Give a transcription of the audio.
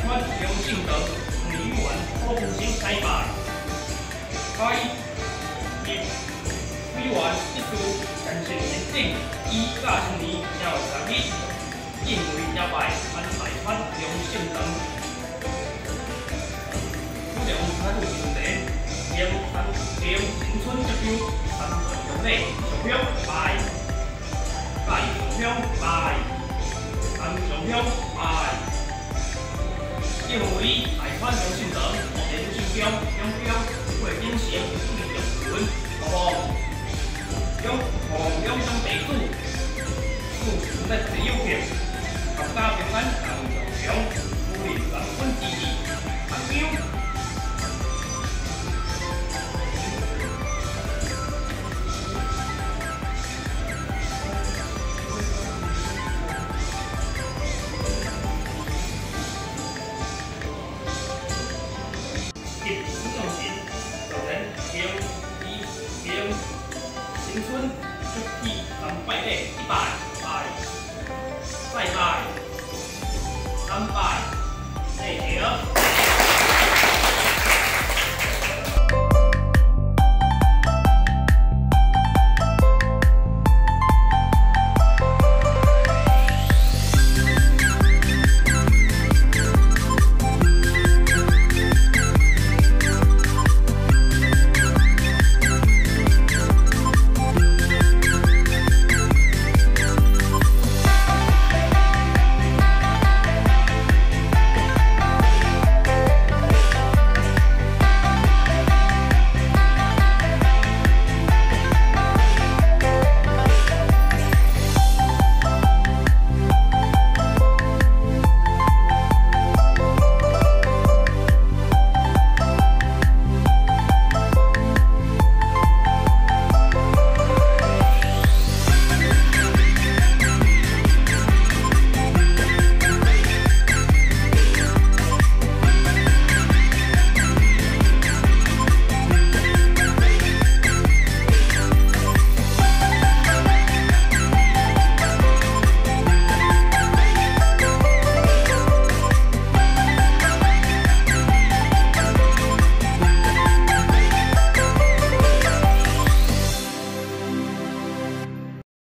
川梁敬德、李玉环、郭富城台拜。开一委员一事人生认定以甲青年要十日，因为也拜安台川梁敬德。主良态度问题，梁新村这边三座乡里上乡拜，拜上乡拜，三上乡拜。因为台川梁敬德连新疆两江会进行注意用文，两乡地主附在第六条，合家平安同上乡，鼓励人分支持，目标。新村出去300个100。